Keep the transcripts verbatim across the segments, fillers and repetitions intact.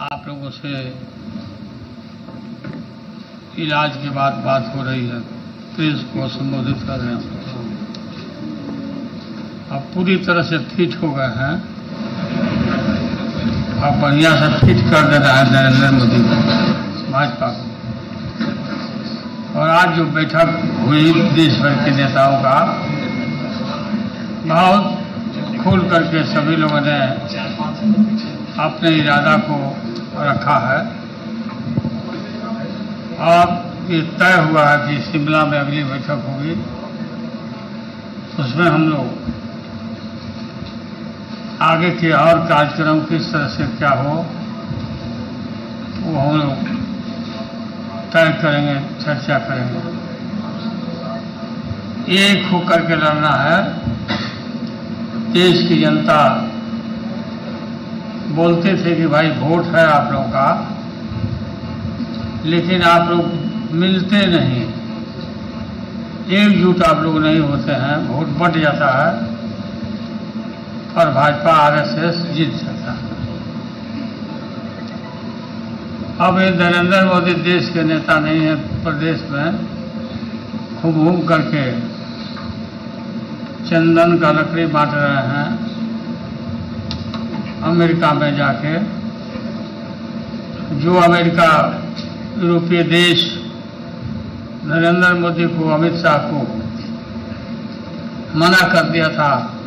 आप लोगों से इलाज के बाद बात हो रही है, प्रेस को संबोधित कर रहे हैं। अब पूरी तरह से फिट हो गए हैं, अब बढ़िया से फिट कर दे रहा है नरेंद्र मोदी को, भाजपा को। और आज जो बैठक हुई देश भर के नेताओं का, बहुत खुल करके सभी लोगों ने अपने इरादा को रखा है। अब ये तय हुआ है कि शिमला में अगली बैठक होगी, उसमें हम लोग आगे के और कार्यक्रम किस तरह से क्या हो वो हम लोग तय करेंगे, चर्चा करेंगे। एक होकर के लड़ना है। देश की जनता बोलते थे कि भाई वोट है आप लोगों का, लेकिन आप लोग मिलते नहीं, एकजुट आप लोग नहीं होते हैं, वोट बट जाता है और भाजपा आरएसएस जीत जाता है। अब ये नरेंद्र मोदी देश के नेता नहीं है, प्रदेश में खूब घूम करके चंदन का लकड़ी बांट रहे हैं। अमेरिका में जाके जो अमेरिका यूरोपीय देश नरेंद्र मोदी को, अमित शाह को मना कर दिया था,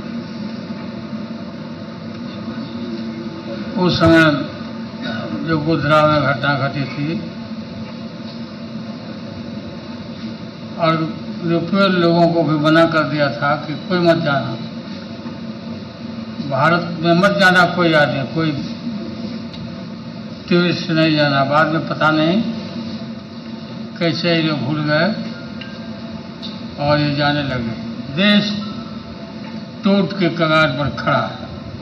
उस समय जो गुजरात में घटना घटी थी, और यूरोपीय लोगों को भी मना कर दिया था कि कोई मत जाना, भारत में मत जाना कोई आदमी, कोई टूरिस्ट नहीं जाना। बाद में पता नहीं कैसे ये लोग भूल गए और ये जाने लगे। देश टूट के कगार पर खड़ा है।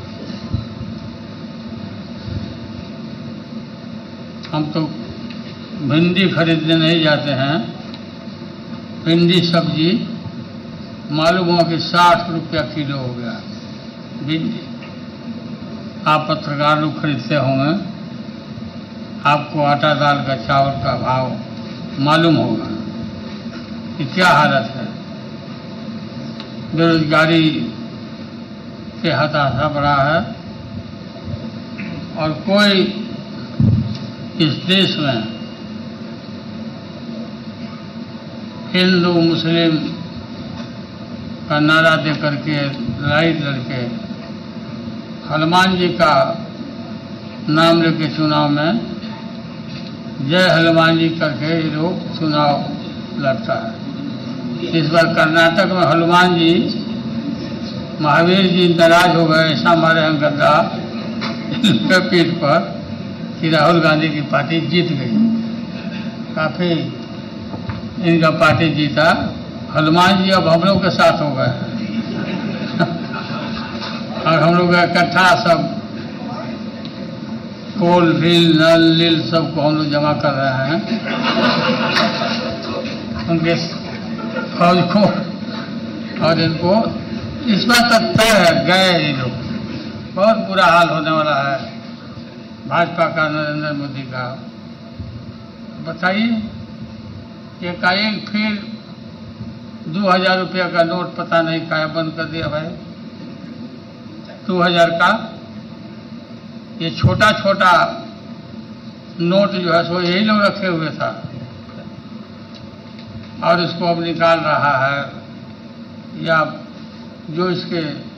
हम तो भिंडी खरीदने नहीं जाते हैं, भिंडी सब्जी मालूम हुआ कि साठ रुपया किलो हो गया भिंडी। आप पत्रकार लोग खरीदते होंगे, आपको आटा दाल का, चावल का भाव मालूम होगा कि क्या हालत है। बेरोजगारी के हताशा बढ़ा है और कोई इस देश में हिंदू मुस्लिम का नारा दे करके, लड़ाई लड़के, हनुमान जी का नाम लेके चुनाव में जय हनुमान जी करके ये लोग चुनाव लड़ता है। इस बार कर्नाटक में हनुमान जी, महावीर जी नाराज हो गए, ऐसा मारे हैं गद्दा पीठ पर कि राहुल गांधी की पार्टी जीत गई। काफी इनका पार्टी जीता। हनुमान जी अब हम लोग के साथ हो गए और हम लोग इकट्ठा सब कोल भील नल लील सबको हम लोग जमा कर रहे हैं उनके फौज को, और इनको इस बात तक तय है गए ये लोग। बहुत बुरा हाल होने वाला है भाजपा का, नरेंद्र मोदी का। बताइए, एकाएक फिर दो हजार रुपया का नोट पता नहीं क्या बंद कर दिया भाई। दो हजार का ये छोटा छोटा नोट जो है सो यही लोग रखे हुए था और इसको अब निकाल रहा है, या जो इसके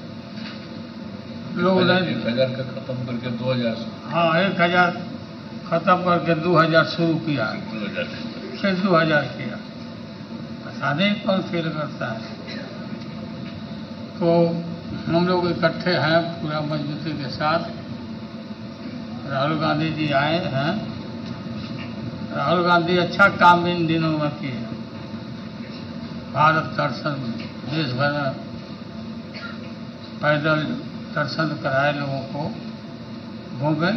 लोग एक हजार का खत्म करके दो हजार, हाँ एक हजार खत्म करके दो हजार शुरू किया, फिर दो हजार किया। पता नहीं कौन फेल करता है। तो हम लोग इकट्ठे हैं पूरा मजबूती के साथ। राहुल गांधी जी आए हैं। राहुल गांधी अच्छा काम इन दिनों में किए। भारत दर्शन देश भर में पैदल दर्शन कराए, लोगों को घूमे,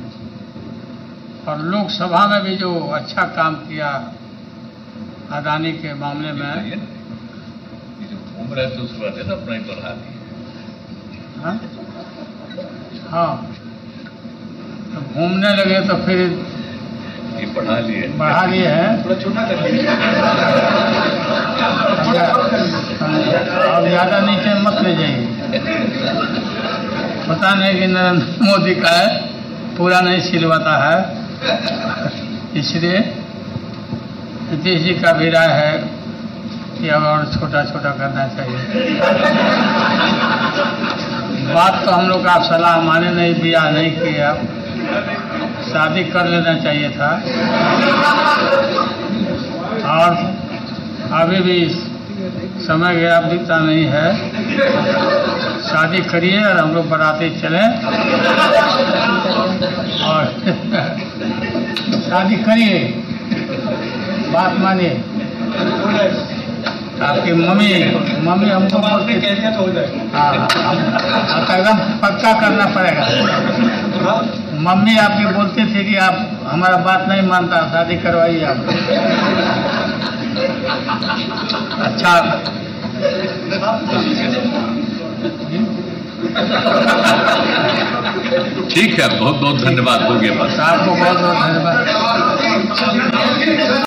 और लोकसभा में भी जो अच्छा काम किया अदानी के मामले में। ये जो घूम रहे थे उस बात है ना, अपना बढ़ा दिया। हाँ हाँ तो घूमने लगे तो फिर ये बढ़ा लिए बढ़ा लिए हैं। थोड़ा छोटा कर लीजिए। अब ज़्यादा नीचे मत ले जाइए। पता नहीं कि नरेंद्र मोदी का है, पूरा नहीं सिलवाता है, इसलिए नीतीश जी का भी राय है कि अब और छोटा छोटा करना चाहिए। बात तो हम लोग आप सलाह माने नहीं, बियाह नहीं किया, शादी कर लेना चाहिए था। और अभी भी समय गया बीता नहीं है, शादी करिए और हम लोग बराती चलें और शादी करिए, बात मानिए। आपकी मम्मी मम्मी हमको आपने कह दिया तो हो जाए। हाँ हाँ, एकदम पक्का करना पड़ेगा। मम्मी आपकी बोलती थी कि आप हमारा बात नहीं मानता, शादी करवाइए आप। अच्छा ठीक है, बहुत बहुत धन्यवाद, हो गया बस। आपको बहुत बहुत धन्यवाद।